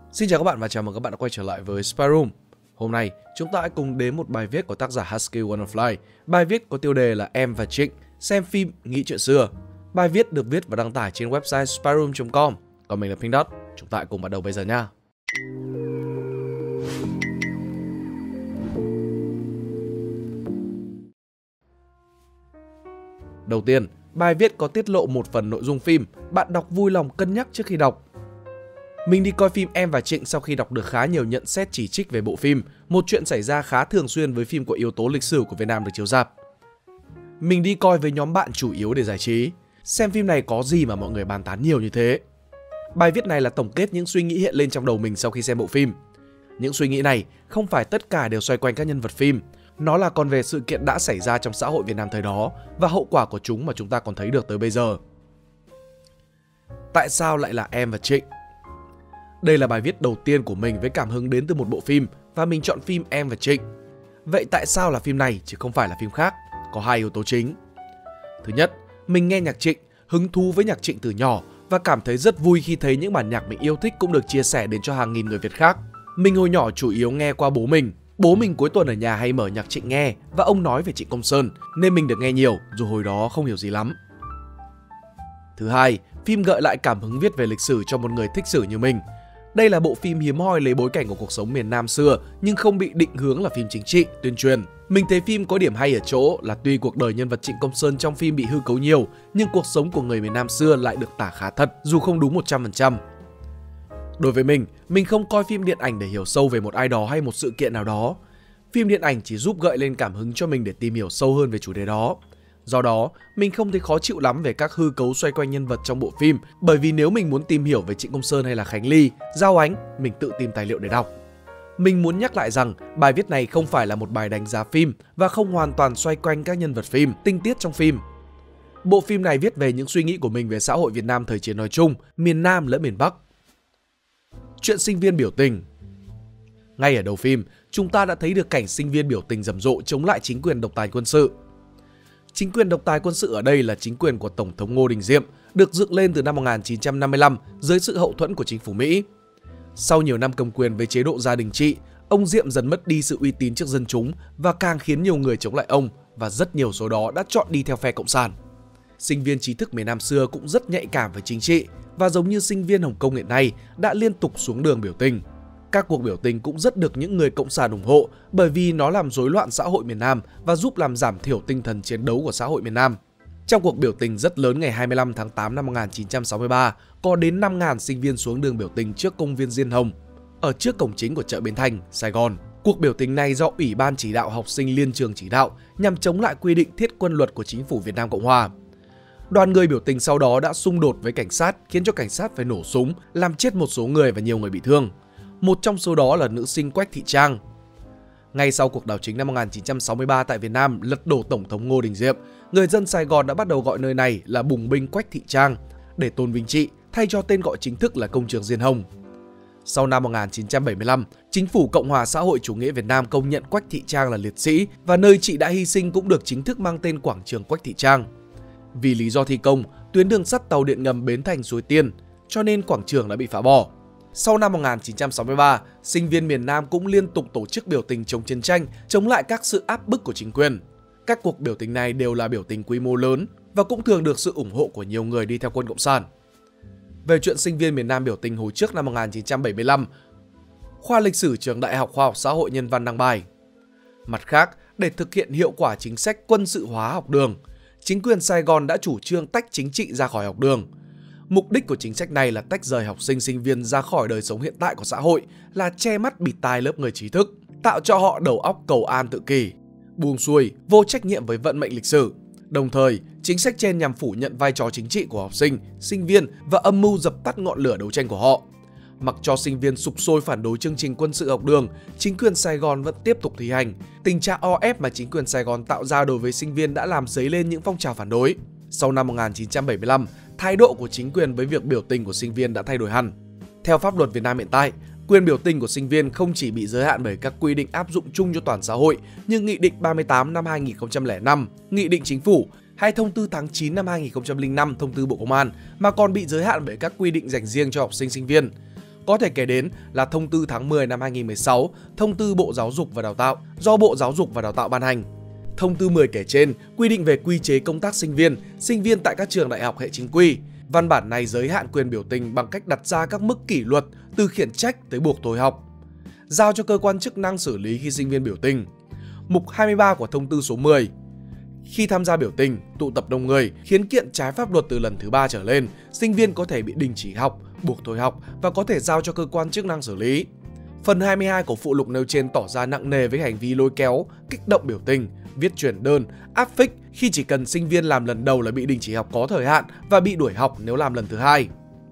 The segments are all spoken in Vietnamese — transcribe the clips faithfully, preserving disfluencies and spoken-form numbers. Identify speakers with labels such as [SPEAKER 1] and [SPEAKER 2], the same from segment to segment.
[SPEAKER 1] Xin chào các bạn và chào mừng các bạn đã quay trở lại với Spy Room. Hôm nay chúng ta hãy cùng đến một bài viết của tác giả Husky Wonderfly. Bài viết có tiêu đề là Em và Trịnh xem phim nghĩ chuyện xưa. Bài viết được viết và đăng tải trên website spy room chấm com. Còn mình là Pink Dot. Chúng ta hãy cùng bắt đầu bây giờ nha. Đầu tiên, bài viết có tiết lộ một phần nội dung phim, bạn đọc vui lòng cân nhắc trước khi đọc. Mình đi coi phim Em và Trịnh sau khi đọc được khá nhiều nhận xét chỉ trích về bộ phim, một chuyện xảy ra khá thường xuyên với phim có yếu tố lịch sử của Việt Nam được chiếu rạp. Mình đi coi với nhóm bạn chủ yếu để giải trí. Xem phim này có gì mà mọi người bàn tán nhiều như thế? Bài viết này là tổng kết những suy nghĩ hiện lên trong đầu mình sau khi xem bộ phim. Những suy nghĩ này không phải tất cả đều xoay quanh các nhân vật phim. Nó là còn về sự kiện đã xảy ra trong xã hội Việt Nam thời đó và hậu quả của chúng mà chúng ta còn thấy được tới bây giờ. Tại sao lại là Em và Trịnh? Đây là bài viết đầu tiên của mình với cảm hứng đến từ một bộ phim và mình chọn phim Em và Trịnh. Vậy tại sao là phim này chứ không phải là phim khác? Có hai yếu tố chính. Thứ nhất, mình nghe nhạc Trịnh, hứng thú với nhạc Trịnh từ nhỏ và cảm thấy rất vui khi thấy những bản nhạc mình yêu thích cũng được chia sẻ đến cho hàng nghìn người Việt khác. Mình hồi nhỏ chủ yếu nghe qua bố mình. Bố mình cuối tuần ở nhà hay mở nhạc Trịnh nghe và ông nói về Trịnh Công Sơn nên mình được nghe nhiều dù hồi đó không hiểu gì lắm. Thứ hai, phim gợi lại cảm hứng viết về lịch sử cho một người thích sử như mình. Đây là bộ phim hiếm hoi lấy bối cảnh của cuộc sống miền Nam xưa nhưng không bị định hướng là phim chính trị, tuyên truyền. Mình thấy phim có điểm hay ở chỗ là tuy cuộc đời nhân vật Trịnh Công Sơn trong phim bị hư cấu nhiều nhưng cuộc sống của người miền Nam xưa lại được tả khá thật dù không đúng một trăm phần trăm. Đối với mình, mình không coi phim điện ảnh để hiểu sâu về một ai đó hay một sự kiện nào đó. Phim điện ảnh chỉ giúp gợi lên cảm hứng cho mình để tìm hiểu sâu hơn về chủ đề đó. Do đó, mình không thấy khó chịu lắm về các hư cấu xoay quanh nhân vật trong bộ phim, bởi vì nếu mình muốn tìm hiểu về Trịnh Công Sơn hay là Khánh Ly, Giao Ánh, mình tự tìm tài liệu để đọc. Mình muốn nhắc lại rằng bài viết này không phải là một bài đánh giá phim và không hoàn toàn xoay quanh các nhân vật phim, tinh tiết trong phim. Bộ phim này viết về những suy nghĩ của mình về xã hội Việt Nam thời chiến nói chung, miền Nam lẫn miền Bắc. Chuyện sinh viên biểu tình. Ngay ở đầu phim, chúng ta đã thấy được cảnh sinh viên biểu tình rầm rộ chống lại chính quyền độc tài quân sự. Chính quyền độc tài quân sự ở đây là chính quyền của Tổng thống Ngô Đình Diệm, được dựng lên từ năm một nghìn chín trăm năm mươi lăm dưới sự hậu thuẫn của chính phủ Mỹ. Sau nhiều năm cầm quyền với chế độ gia đình trị, ông Diệm dần mất đi sự uy tín trước dân chúng và càng khiến nhiều người chống lại ông và rất nhiều số đó đã chọn đi theo phe Cộng sản. Sinh viên trí thức miền Nam xưa cũng rất nhạy cảm với chính trị và giống như sinh viên Hồng Kông hiện nay đã liên tục xuống đường biểu tình. Các cuộc biểu tình cũng rất được những người cộng sản ủng hộ bởi vì nó làm rối loạn xã hội miền Nam và giúp làm giảm thiểu tinh thần chiến đấu của xã hội miền Nam. Trong cuộc biểu tình rất lớn ngày hai mươi lăm tháng tám năm một nghìn chín trăm sáu mươi ba, có đến năm nghìn sinh viên xuống đường biểu tình trước công viên Diên Hồng, ở trước cổng chính của chợ Bến Thành, Sài Gòn. Cuộc biểu tình này do Ủy ban chỉ đạo học sinh liên trường chỉ đạo nhằm chống lại quy định thiết quân luật của chính phủ Việt Nam Cộng Hòa. Đoàn người biểu tình sau đó đã xung đột với cảnh sát khiến cho cảnh sát phải nổ súng, làm chết một số người và nhiều người bị thương. Một trong số đó là nữ sinh Quách Thị Trang. Ngay sau cuộc đảo chính năm một nghìn chín trăm sáu mươi ba tại Việt Nam lật đổ Tổng thống Ngô Đình Diệm, người dân Sài Gòn đã bắt đầu gọi nơi này là Bùng binh Quách Thị Trang để tôn vinh chị, thay cho tên gọi chính thức là Công trường Diên Hồng. Sau năm một nghìn chín trăm bảy mươi lăm, chính phủ Cộng hòa xã hội chủ nghĩa Việt Nam công nhận Quách Thị Trang là liệt sĩ và nơi chị đã hy sinh cũng được chính thức mang tên Quảng trường Quách Thị Trang. Vì lý do thi công, tuyến đường sắt tàu điện ngầm Bến Thành Suối Tiên, cho nên quảng trường đã bị phá bỏ. Sau năm một nghìn chín trăm sáu mươi ba, sinh viên miền Nam cũng liên tục tổ chức biểu tình chống chiến tranh, chống lại các sự áp bức của chính quyền. Các cuộc biểu tình này đều là biểu tình quy mô lớn và cũng thường được sự ủng hộ của nhiều người đi theo quân Cộng sản. Về chuyện sinh viên miền Nam biểu tình hồi trước năm một nghìn chín trăm bảy mươi lăm, khoa lịch sử trường Đại học Khoa học Xã hội Nhân văn đăng bài. Mặt khác, để thực hiện hiệu quả chính sách quân sự hóa học đường, chính quyền Sài Gòn đã chủ trương tách chính trị ra khỏi học đường. Mục đích của chính sách này là tách rời học sinh sinh viên ra khỏi đời sống hiện tại của xã hội, là che mắt bịt tai lớp người trí thức, tạo cho họ đầu óc cầu an tự kỷ, buông xuôi, vô trách nhiệm với vận mệnh lịch sử. Đồng thời, chính sách trên nhằm phủ nhận vai trò chính trị của học sinh, sinh viên và âm mưu dập tắt ngọn lửa đấu tranh của họ. Mặc cho sinh viên sục sôi phản đối chương trình quân sự học đường, chính quyền Sài Gòn vẫn tiếp tục thi hành. Tình trạng o ép mà chính quyền Sài Gòn tạo ra đối với sinh viên đã làm dấy lên những phong trào phản đối. Sau năm một nghìn chín trăm bảy mươi lăm, thái độ của chính quyền với việc biểu tình của sinh viên đã thay đổi hẳn. Theo pháp luật Việt Nam hiện tại, quyền biểu tình của sinh viên không chỉ bị giới hạn bởi các quy định áp dụng chung cho toàn xã hội như Nghị định ba mươi tám năm hai nghìn không trăm lẻ năm, Nghị định Chính phủ hay Thông tư tháng chín năm hai nghìn không trăm lẻ năm, Thông tư Bộ Công an, mà còn bị giới hạn bởi các quy định dành riêng cho học sinh sinh viên. Có thể kể đến là thông tư tháng mười năm hai nghìn không trăm mười sáu, thông tư Bộ Giáo dục và Đào tạo do Bộ Giáo dục và Đào tạo ban hành. Thông tư mười kể trên quy định về quy chế công tác sinh viên, sinh viên tại các trường đại học hệ chính quy. Văn bản này giới hạn quyền biểu tình bằng cách đặt ra các mức kỷ luật từ khiển trách tới buộc thôi học, giao cho cơ quan chức năng xử lý khi sinh viên biểu tình. Mục hai mươi ba của thông tư số mười. Khi tham gia biểu tình, tụ tập đông người, khiếu kiện trái pháp luật từ lần thứ ba trở lên, sinh viên có thể bị đình chỉ học, buộc thôi học và có thể giao cho cơ quan chức năng xử lý. Phần hai mươi hai của phụ lục nêu trên tỏ ra nặng nề với hành vi lôi kéo, kích động biểu tình, viết chuyển đơn, áp phích khi chỉ cần sinh viên làm lần đầu là bị đình chỉ học có thời hạn và bị đuổi học nếu làm lần thứ hai.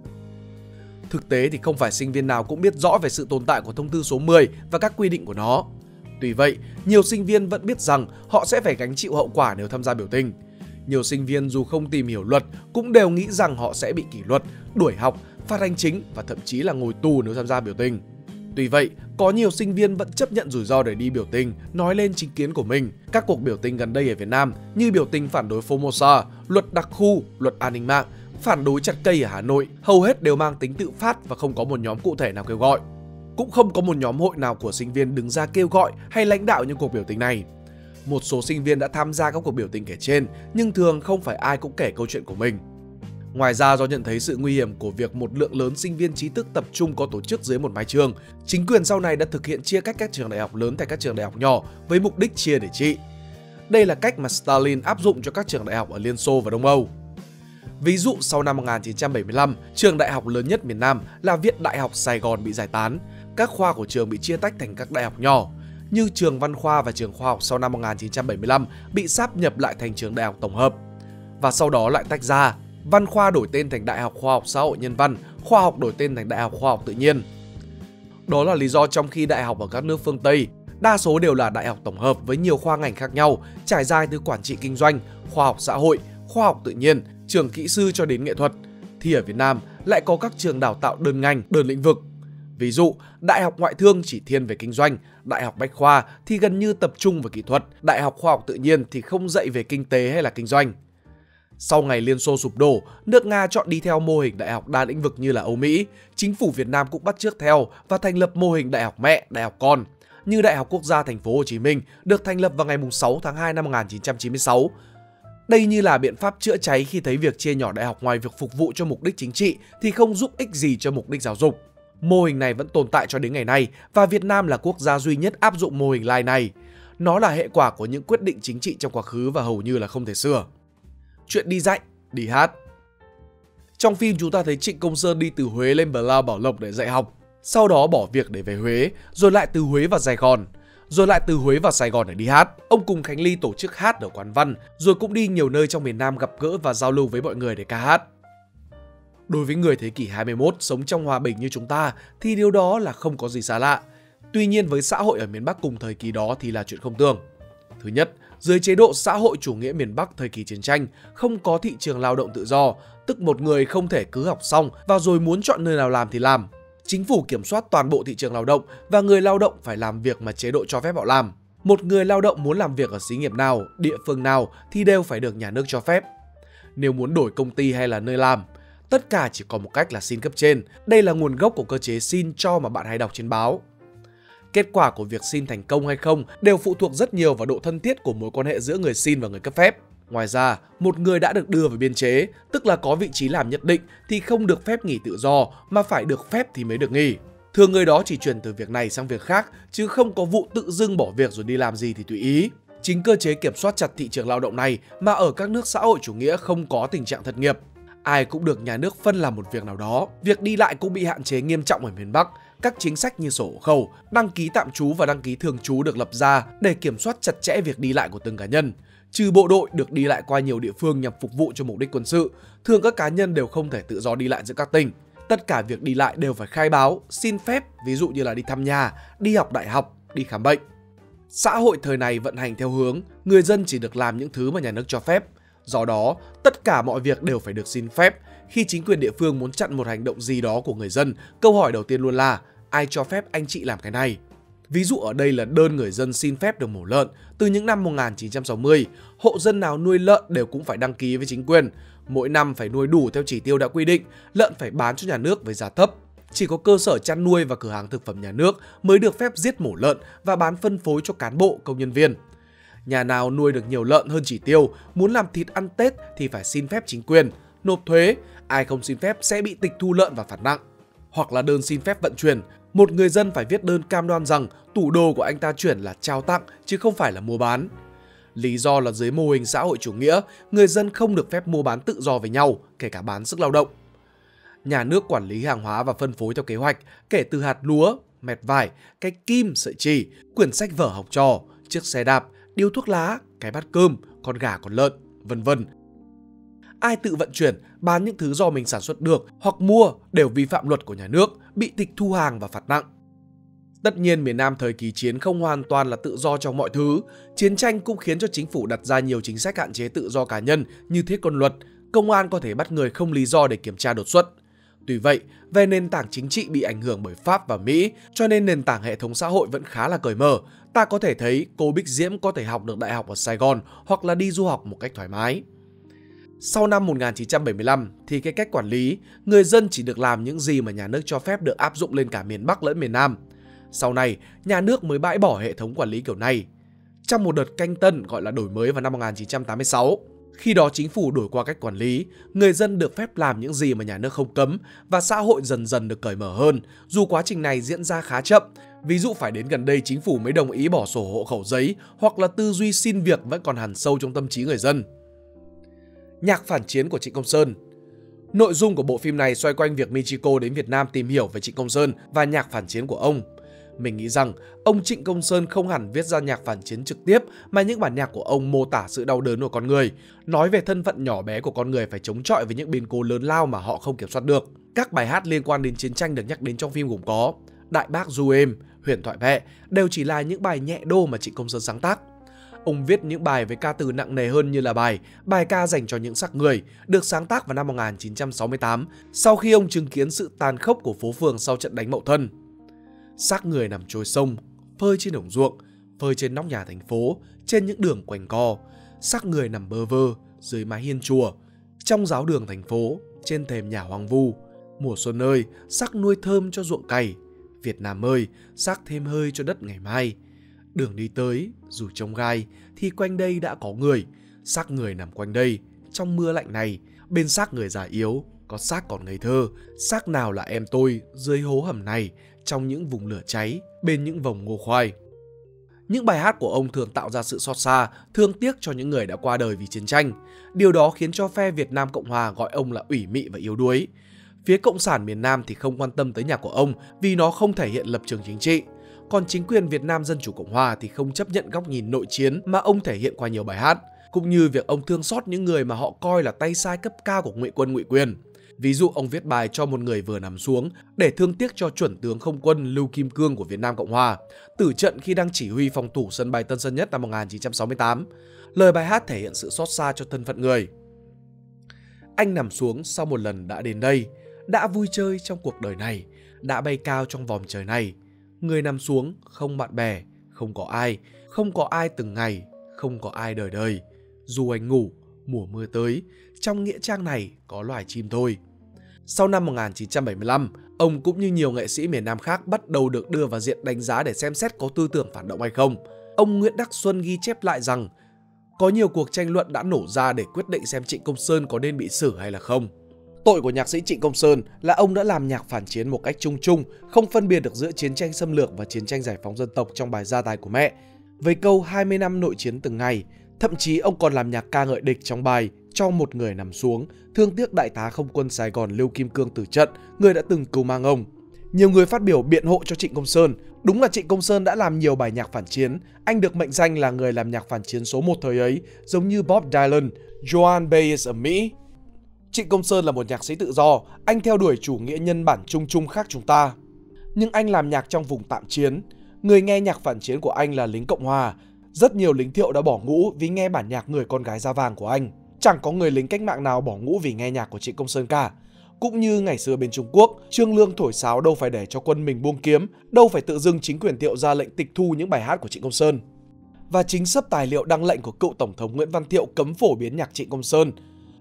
[SPEAKER 1] Thực tế thì không phải sinh viên nào cũng biết rõ về sự tồn tại của thông tư số mười và các quy định của nó. Tuy vậy, nhiều sinh viên vẫn biết rằng họ sẽ phải gánh chịu hậu quả nếu tham gia biểu tình. Nhiều sinh viên dù không tìm hiểu luật cũng đều nghĩ rằng họ sẽ bị kỷ luật, đuổi học, phạt hành chính và thậm chí là ngồi tù nếu tham gia biểu tình. Tuy vậy, có nhiều sinh viên vẫn chấp nhận rủi ro để đi biểu tình, nói lên chính kiến của mình. Các cuộc biểu tình gần đây ở Việt Nam như biểu tình phản đối Formosa, luật đặc khu, luật an ninh mạng, phản đối chặt cây ở Hà Nội, hầu hết đều mang tính tự phát và không có một nhóm cụ thể nào kêu gọi. Cũng không có một nhóm hội nào của sinh viên đứng ra kêu gọi hay lãnh đạo những cuộc biểu tình này. Một số sinh viên đã tham gia các cuộc biểu tình kể trên, nhưng thường không phải ai cũng kể câu chuyện của mình. Ngoài ra, do nhận thấy sự nguy hiểm của việc một lượng lớn sinh viên trí thức tập trung có tổ chức dưới một mái trường, chính quyền sau này đã thực hiện chia cách các trường đại học lớn thành các trường đại học nhỏ với mục đích chia để trị. Đây là cách mà Stalin áp dụng cho các trường đại học ở Liên Xô và Đông Âu. Ví dụ, sau năm một nghìn chín trăm bảy mươi lăm, trường đại học lớn nhất miền Nam là Viện Đại học Sài Gòn bị giải tán. Các khoa của trường bị chia tách thành các đại học nhỏ, như trường Văn khoa và trường Khoa học sau năm một nghìn chín trăm bảy mươi lăm bị sáp nhập lại thành trường đại học tổng hợp, và sau đó lại tách ra. Văn khoa đổi tên thành Đại học Khoa học Xã hội Nhân văn, Khoa học đổi tên thành Đại học Khoa học Tự nhiên. Đó là lý do trong khi đại học ở các nước phương Tây đa số đều là đại học tổng hợp với nhiều khoa ngành khác nhau, trải dài từ quản trị kinh doanh, khoa học xã hội, khoa học tự nhiên, trường kỹ sư cho đến nghệ thuật, thì ở Việt Nam lại có các trường đào tạo đơn ngành, đơn lĩnh vực. Ví dụ, Đại học Ngoại thương chỉ thiên về kinh doanh, Đại học Bách khoa thì gần như tập trung về kỹ thuật, Đại học Khoa học Tự nhiên thì không dạy về kinh tế hay là kinh doanh. Sau ngày Liên Xô sụp đổ, nước Nga chọn đi theo mô hình đại học đa lĩnh vực như là Âu Mỹ. Chính phủ Việt Nam cũng bắt chước theo và thành lập mô hình đại học mẹ, đại học con, như Đại học Quốc gia Thành phố Hồ Chí Minh được thành lập vào ngày sáu tháng hai năm một nghìn chín trăm chín mươi sáu. Đây như là biện pháp chữa cháy khi thấy việc chia nhỏ đại học ngoài việc phục vụ cho mục đích chính trị thì không giúp ích gì cho mục đích giáo dục. Mô hình này vẫn tồn tại cho đến ngày nay và Việt Nam là quốc gia duy nhất áp dụng mô hình lai này. Nó là hệ quả của những quyết định chính trị trong quá khứ và hầu như là không thể sửa. Chuyện đi dạy, đi hát. Trong phim chúng ta thấy Trịnh Công Sơn đi từ Huế lên Bờ Lao Bảo Lộc để dạy học, sau đó bỏ việc để về Huế, rồi lại từ Huế vào Sài Gòn, rồi lại từ Huế vào Sài Gòn để đi hát. Ông cùng Khánh Ly tổ chức hát ở quán văn, rồi cũng đi nhiều nơi trong miền Nam gặp gỡ và giao lưu với mọi người để ca hát. Đối với người thế kỷ hai mươi mốt sống trong hòa bình như chúng ta thì điều đó là không có gì xa lạ. Tuy nhiên với xã hội ở miền Bắc cùng thời kỳ đó thì là chuyện không tưởng. Thứ nhất, dưới chế độ xã hội chủ nghĩa miền Bắc thời kỳ chiến tranh, không có thị trường lao động tự do, tức một người không thể cứ học xong và rồi muốn chọn nơi nào làm thì làm. Chính phủ kiểm soát toàn bộ thị trường lao động và người lao động phải làm việc mà chế độ cho phép họ làm. Một người lao động muốn làm việc ở xí nghiệp nào, địa phương nào thì đều phải được nhà nước cho phép. Nếu muốn đổi công ty hay là nơi làm, tất cả chỉ có một cách là xin cấp trên. Đây là nguồn gốc của cơ chế xin cho mà bạn hay đọc trên báo. Kết quả của việc xin thành công hay không đều phụ thuộc rất nhiều vào độ thân thiết của mối quan hệ giữa người xin và người cấp phép. Ngoài ra, một người đã được đưa vào biên chế, tức là có vị trí làm nhất định thì không được phép nghỉ tự do mà phải được phép thì mới được nghỉ. Thường người đó chỉ chuyển từ việc này sang việc khác chứ không có vụ tự dưng bỏ việc rồi đi làm gì thì tùy ý. Chính cơ chế kiểm soát chặt thị trường lao động này mà ở các nước xã hội chủ nghĩa không có tình trạng thất nghiệp. Ai cũng được nhà nước phân làm một việc nào đó. Việc đi lại cũng bị hạn chế nghiêm trọng ở miền Bắc. Các chính sách như sổ hộ khẩu, đăng ký tạm trú và đăng ký thường trú được lập ra để kiểm soát chặt chẽ việc đi lại của từng cá nhân. Trừ bộ đội được đi lại qua nhiều địa phương nhằm phục vụ cho mục đích quân sự, thường các cá nhân đều không thể tự do đi lại giữa các tỉnh. Tất cả việc đi lại đều phải khai báo, xin phép, ví dụ như là đi thăm nhà, đi học đại học, đi khám bệnh. Xã hội thời này vận hành theo hướng người dân chỉ được làm những thứ mà nhà nước cho phép. Do đó, tất cả mọi việc đều phải được xin phép. Khi chính quyền địa phương muốn chặn một hành động gì đó của người dân, câu hỏi đầu tiên luôn là ai cho phép anh chị làm cái này? Ví dụ ở đây là đơn người dân xin phép được mổ lợn. Từ những năm một nghìn chín trăm sáu mươi, hộ dân nào nuôi lợn đều cũng phải đăng ký với chính quyền. Mỗi năm phải nuôi đủ theo chỉ tiêu đã quy định, lợn phải bán cho nhà nước với giá thấp. chỉ có cơ sở chăn nuôi và cửa hàng thực phẩm nhà nước mới được phép giết mổ lợn và bán phân phối cho cán bộ, công nhân viên. Nhà nào nuôi được nhiều lợn hơn chỉ tiêu, muốn làm thịt ăn Tết thì phải xin phép chính quyền, nộp thuế, ai không xin phép sẽ bị tịch thu lợn và phạt nặng. Hoặc là đơn xin phép vận chuyển, một người dân phải viết đơn cam đoan rằng tủ đồ của anh ta chuyển là trao tặng chứ không phải là mua bán. Lý do là dưới mô hình xã hội chủ nghĩa, người dân không được phép mua bán tự do với nhau, kể cả bán sức lao động. Nhà nước quản lý hàng hóa và phân phối theo kế hoạch, kể từ hạt lúa, mẹt vải, cái kim, sợi chỉ, quyển sách vở học trò, chiếc xe đạp, điếu thuốc lá, cái bát cơm, con gà con lợn, vân vân. Ai tự vận chuyển, bán những thứ do mình sản xuất được hoặc mua đều vi phạm luật của nhà nước, bị tịch thu hàng và phạt nặng. Tất nhiên miền Nam thời kỳ chiến không hoàn toàn là tự do trong mọi thứ. Chiến tranh cũng khiến cho chính phủ đặt ra nhiều chính sách hạn chế tự do cá nhân như thiết quân luật, công an có thể bắt người không lý do để kiểm tra đột xuất. Tuy vậy, về nền tảng chính trị bị ảnh hưởng bởi Pháp và Mỹ, cho nên nền tảng hệ thống xã hội vẫn khá là cởi mở. Ta có thể thấy cô Bích Diễm có thể học được đại học ở Sài Gòn hoặc là đi du học một cách thoải mái. Sau năm một nghìn chín trăm bảy mươi lăm thì cái cách quản lý, người dân chỉ được làm những gì mà nhà nước cho phép được áp dụng lên cả miền Bắc lẫn miền Nam. Sau này, nhà nước mới bãi bỏ hệ thống quản lý kiểu này. Trong một đợt canh tân gọi là đổi mới vào năm một nghìn chín trăm tám mươi sáu, khi đó chính phủ đổi qua cách quản lý, người dân được phép làm những gì mà nhà nước không cấm và xã hội dần dần được cởi mở hơn, dù quá trình này diễn ra khá chậm. Ví dụ phải đến gần đây chính phủ mới đồng ý bỏ sổ hộ khẩu giấy hoặc là tư duy xin việc vẫn còn hằn sâu trong tâm trí người dân. Nhạc phản chiến của Trịnh Công Sơn. Nội dung của bộ phim này xoay quanh việc Michiko đến Việt Nam tìm hiểu về Trịnh Công Sơn và nhạc phản chiến của ông. Mình nghĩ rằng ông Trịnh Công Sơn không hẳn viết ra nhạc phản chiến trực tiếp, mà những bản nhạc của ông mô tả sự đau đớn của con người, nói về thân phận nhỏ bé của con người phải chống chọi với những biến cố lớn lao mà họ không kiểm soát được. Các bài hát liên quan đến chiến tranh được nhắc đến trong phim gồm có Đại Bác Du Êm, Huyền Thoại Mẹ, đều chỉ là những bài nhẹ đô mà Trịnh Công Sơn sáng tác. Ông viết những bài với ca từ nặng nề hơn như là bài Bài ca dành cho những xác người, được sáng tác vào năm một nghìn chín trăm sáu mươi tám, sau khi ông chứng kiến sự tàn khốc của phố phường sau trận đánh Mậu Thân. Xác người nằm trôi sông, phơi trên đồng ruộng, phơi trên nóc nhà thành phố, trên những đường quanh co. Xác người nằm bơ vơ dưới mái hiên chùa, trong giáo đường thành phố, trên thềm nhà hoang vu. Mùa xuân ơi, xác nuôi thơm cho ruộng cày. Việt Nam ơi, xác thêm hơi cho đất ngày mai. Đường đi tới, dù trông gai, thì quanh đây đã có người. Xác người nằm quanh đây, trong mưa lạnh này. Bên xác người già yếu, có xác còn ngây thơ. Xác nào là em tôi dưới hố hầm này, trong những vùng lửa cháy, bên những vòng ngô khoai. Những bài hát của ông thường tạo ra sự xót xa, thương tiếc cho những người đã qua đời vì chiến tranh. Điều đó khiến cho phe Việt Nam Cộng Hòa gọi ông là ủy mị và yếu đuối. Phía Cộng sản miền Nam thì không quan tâm tới nhạc của ông vì nó không thể hiện lập trường chính trị. Còn chính quyền Việt Nam Dân Chủ Cộng Hòa thì không chấp nhận góc nhìn nội chiến mà ông thể hiện qua nhiều bài hát, cũng như việc ông thương xót những người mà họ coi là tay sai cấp cao của ngụy quân ngụy quyền. Ví dụ ông viết bài Cho một người vừa nằm xuống để thương tiếc cho chuẩn tướng không quân Lưu Kim Cương của Việt Nam Cộng Hòa, tử trận khi đang chỉ huy phòng thủ sân bay Tân Sơn Nhất năm một nghìn chín trăm sáu mươi tám. Lời bài hát thể hiện sự xót xa cho thân phận người. Anh nằm xuống sau một lần đã đến đây, đã vui chơi trong cuộc đời này, đã bay cao trong vòng trời này. Người nằm xuống, không bạn bè, không có ai, không có ai từng ngày, không có ai đời đời. Dù anh ngủ, mùa mưa tới, trong nghĩa trang này có loài chim thôi. Sau năm một nghìn chín trăm bảy mươi lăm, ông cũng như nhiều nghệ sĩ miền Nam khác bắt đầu được đưa vào diện đánh giá để xem xét có tư tưởng phản động hay không. Ông Nguyễn Đắc Xuân ghi chép lại rằng có nhiều cuộc tranh luận đã nổ ra để quyết định xem Trịnh Công Sơn có nên bị xử hay là không. Tội của nhạc sĩ Trịnh Công Sơn là ông đã làm nhạc phản chiến một cách chung chung, không phân biệt được giữa chiến tranh xâm lược và chiến tranh giải phóng dân tộc trong bài Gia tài của mẹ. Với câu hai mươi năm nội chiến từng ngày, thậm chí ông còn làm nhạc ca ngợi địch trong bài Cho một người nằm xuống, thương tiếc đại tá không quân Sài Gòn Lưu Kim Cương tử trận, người đã từng cứu mang ông. Nhiều người phát biểu biện hộ cho Trịnh Công Sơn. Đúng là Trịnh Công Sơn đã làm nhiều bài nhạc phản chiến. Anh được mệnh danh là người làm nhạc phản chiến số một thời ấy, giống như Bob Dylan, Joan Baez ở Mỹ. Trịnh Công Sơn là một nhạc sĩ tự do, anh theo đuổi chủ nghĩa nhân bản chung chung khác chúng ta. Nhưng anh làm nhạc trong vùng tạm chiến. Người nghe nhạc phản chiến của anh là lính Cộng Hòa. Rất nhiều lính thiệu đã bỏ ngũ vì nghe bản nhạc Người con gái da vàng của anh. Chẳng có người lính cách mạng nào bỏ ngũ vì nghe nhạc của Trịnh Công Sơn cả. Cũng như ngày xưa bên Trung Quốc, Trương Lương thổi sáo đâu phải để cho quân mình buông kiếm, đâu phải tự dưng chính quyền thiệu ra lệnh tịch thu những bài hát của Trịnh Công Sơn. Và chính sấp tài liệu đăng lệnh của cựu Tổng thống Nguyễn Văn Thiệu cấm phổ biến nhạc Trịnh Công Sơn.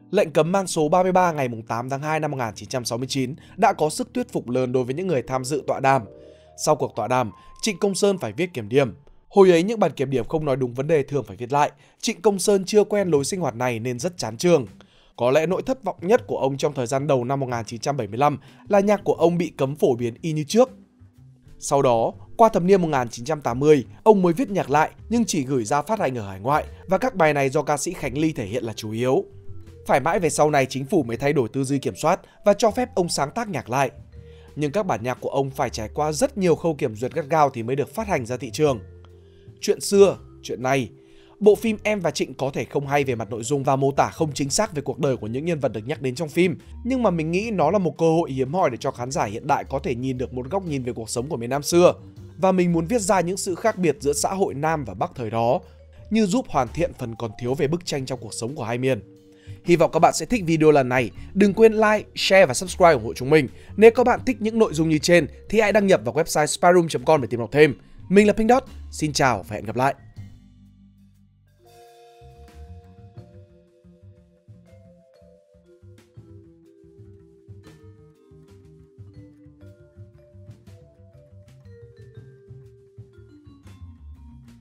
[SPEAKER 1] Lệnh cấm mang số ba mươi ba ngày tám tháng hai năm một nghìn chín trăm sáu mươi chín đã có sức thuyết phục lớn đối với những người tham dự tọa đàm. Sau cuộc tọa đàm, Trịnh Công Sơn phải viết kiểm điểm. Hồi ấy những bản kiểm điểm không nói đúng vấn đề thường phải viết lại. Trịnh Công Sơn chưa quen lối sinh hoạt này nên rất chán chường. Có lẽ nỗi thất vọng nhất của ông trong thời gian đầu năm một nghìn chín trăm bảy mươi lăm là nhạc của ông bị cấm phổ biến y như trước. Sau đó, qua thập niên một nghìn chín trăm tám mươi, ông mới viết nhạc lại nhưng chỉ gửi ra phát hành ở hải ngoại và các bài này do ca sĩ Khánh Ly thể hiện là chủ yếu. Phải mãi về sau này chính phủ mới thay đổi tư duy kiểm soát và cho phép ông sáng tác nhạc lại. Nhưng các bản nhạc của ông phải trải qua rất nhiều khâu kiểm duyệt gắt gao thì mới được phát hành ra thị trường. Chuyện xưa, chuyện nay. Bộ phim Em và Trịnh có thể không hay về mặt nội dung và mô tả không chính xác về cuộc đời của những nhân vật được nhắc đến trong phim, nhưng mà mình nghĩ nó là một cơ hội hiếm hoi để cho khán giả hiện đại có thể nhìn được một góc nhìn về cuộc sống của miền Nam xưa. Và mình muốn viết ra những sự khác biệt giữa xã hội Nam và Bắc thời đó, như giúp hoàn thiện phần còn thiếu về bức tranh trong cuộc sống của hai miền. Hy vọng các bạn sẽ thích video lần này. Đừng quên like, share và subscribe ủng hộ chúng mình. Nếu các bạn thích những nội dung như trên thì hãy đăng nhập vào website spyroom chấm com để tìm đọc thêm. Mình là Pink Dot, xin chào và hẹn gặp lại.